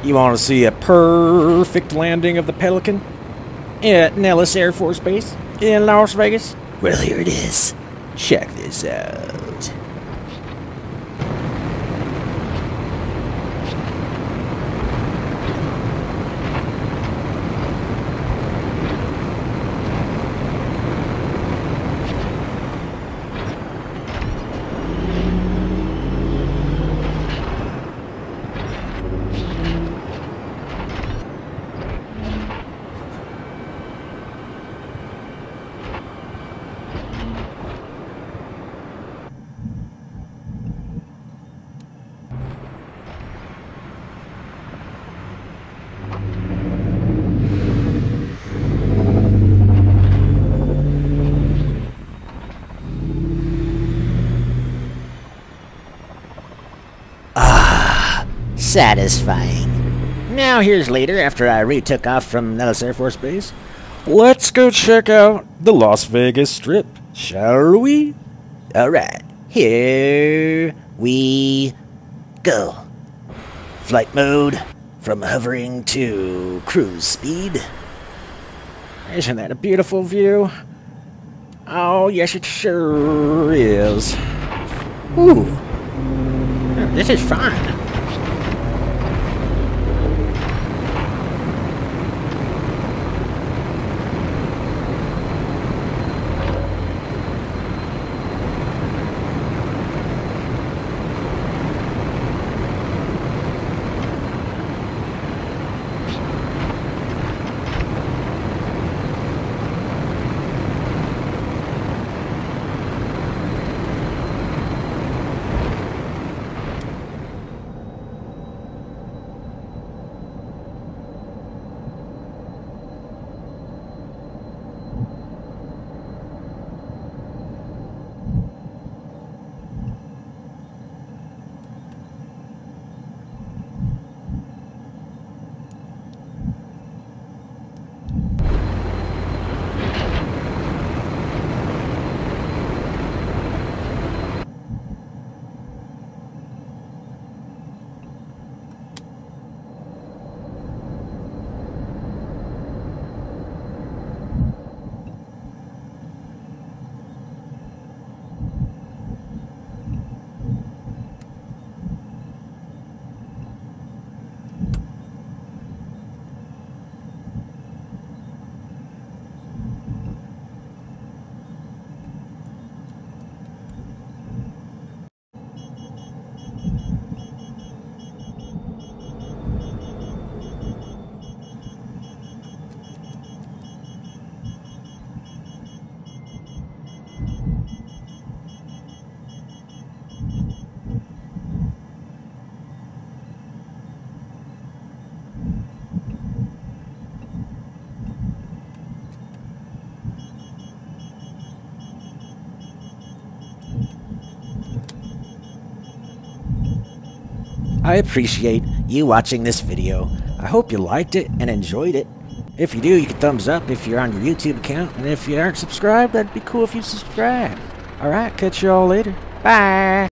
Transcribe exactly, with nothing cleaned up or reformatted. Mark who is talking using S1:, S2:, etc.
S1: You want to see a perfect landing of the Pelican at Nellis Air Force Base in Las Vegas? Well, here it is. Check this out.
S2: Satisfying. Now here's later after I retook off from Nellis Air Force Base.
S1: Let's go check out the Las Vegas Strip, shall we?
S2: Alright, here we go. Flight mode from hovering to cruise speed.
S1: Isn't that a beautiful view? Oh, yes it sure is.
S2: Ooh, this is fun. I appreciate you watching this video. I hope you liked it and enjoyed it. If you do, you can thumbs up if you're on your YouTube account. And if you aren't subscribed, that'd be cool if you subscribe. Alright, catch you all later. Bye!